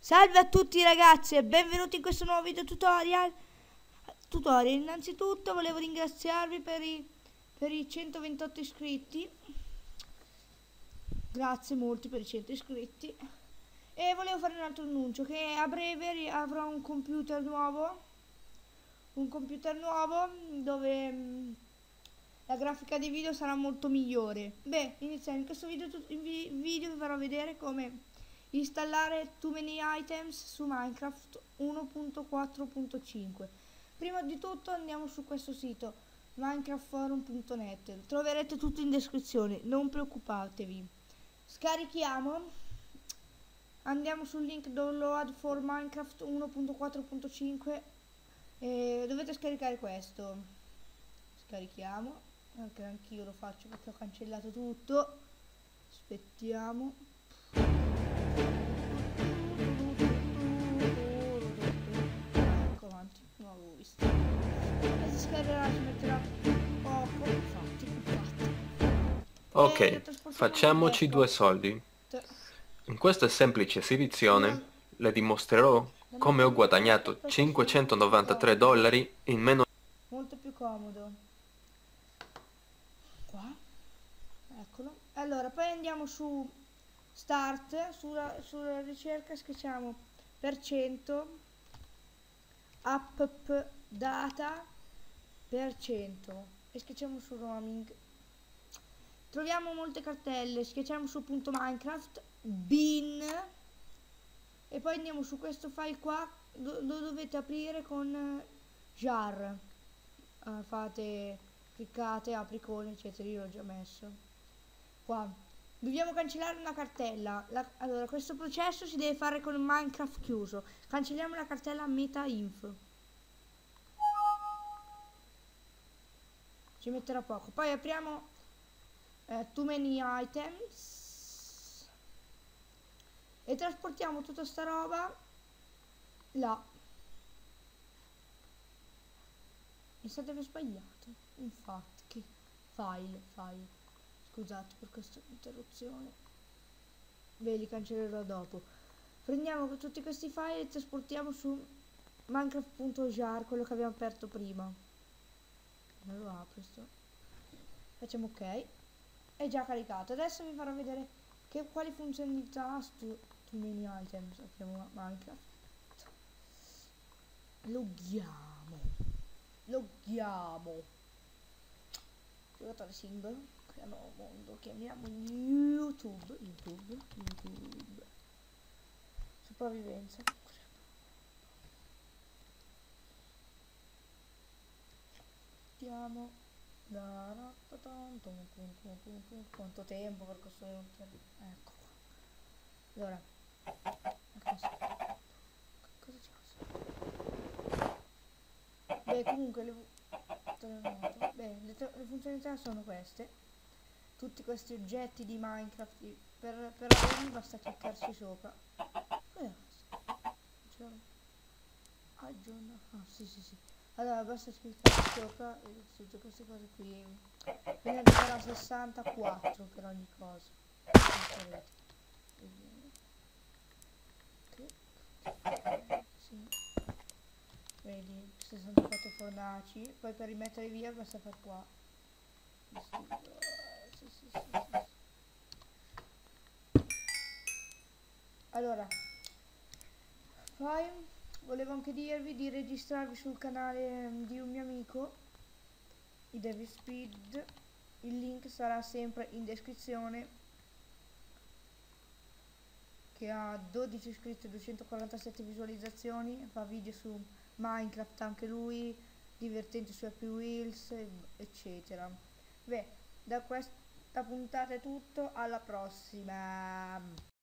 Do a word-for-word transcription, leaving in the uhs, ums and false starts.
Salve a tutti ragazzi e benvenuti in questo nuovo video tutorial. Tutorial, innanzitutto volevo ringraziarvi per i, per i centoventotto iscritti. Grazie molti per i cento iscritti. E volevo fare un altro annuncio, che a breve avrò un computer nuovo. Un computer nuovo dove mh, la grafica dei video sarà molto migliore. Beh, iniziamo in questo video, in vi, video vi farò vedere come installare Too Many Items su Minecraft uno punto quattro punto cinque. Prima di tutto andiamo su questo sito minecraft forum punto net, troverete tutto in descrizione, non preoccupatevi. Scarichiamo, andiamo sul link download for Minecraft uno punto quattro punto cinque e dovete scaricare questo. Scarichiamo, anche anch'io lo faccio perché ho cancellato tutto. Aspettiamo. Ecco avanti, non l'avevo visto. E si scariccherà, ci metterà poco, infatti, infatti. Ok, facciamoci due soldi. In questa semplice esibizione le dimostrerò come ho guadagnato cinquecentonovantatré dollari in meno. Molto più comodo. Qua. Eccolo. Allora, poi andiamo su Start, sulla, sulla ricerca scriviamo per cento, app data per cento e schiacciamo su roaming. Troviamo molte cartelle, schiacciamo su punto Minecraft, bin e poi andiamo su questo file qua, lo, lo dovete aprire con uh, jar. Uh, fate, cliccate, apricone, eccetera, io l'ho già messo. Qua. Dobbiamo cancellare una cartella. La, allora, questo processo si deve fare con Minecraft chiuso. Cancelliamo la cartella metainf. Ci metterà poco. Poi apriamo eh, Too Many Items e trasportiamo tutta sta roba là. Mi sa di aver sbagliato. Infatti, che file, file. Scusate per questa interruzione. Ve li cancellerò dopo. Prendiamo tutti questi file e trasportiamo su minecraft.jar, quello che abbiamo aperto prima. Non lo apro sto. Facciamo ok. È già caricato. Adesso vi farò vedere che, quali funzionalità su Too Many Items. Apriamo Minecraft. Loghiamo. Loghiamo. Giocatore singolo. Nuovo mondo, chiamiamo YouTube, YouTube, YouTube, sopravvivenza. Andiamo. Quanto tempo per questo? Ecco qua. Allora, cosa c'è? Beh, comunque le, beh, le, le funzionalità sono queste. Tutti questi oggetti di Minecraft, per, per averli basta cliccarci sopra. Cos'è questo? Aggiorna. Ah sì sì sì. Allora basta cliccarci sopra e tutte queste cose qui. Quindi arriverà a sessantaquattro per ogni cosa. Sì. Vedi, sessantaquattro fornaci. Poi per rimettere via basta far qua. Sì, sì, sì, sì. Allora, poi volevo anche dirvi di registrarvi sul canale di un mio amico, i David Speed. Il link sarà sempre in descrizione, che ha dodici iscritti e duecentoquarantasette visualizzazioni, fa video su Minecraft anche lui, divertenti su Happy Wheels, eccetera. Beh, da questa puntata è tutto, alla prossima!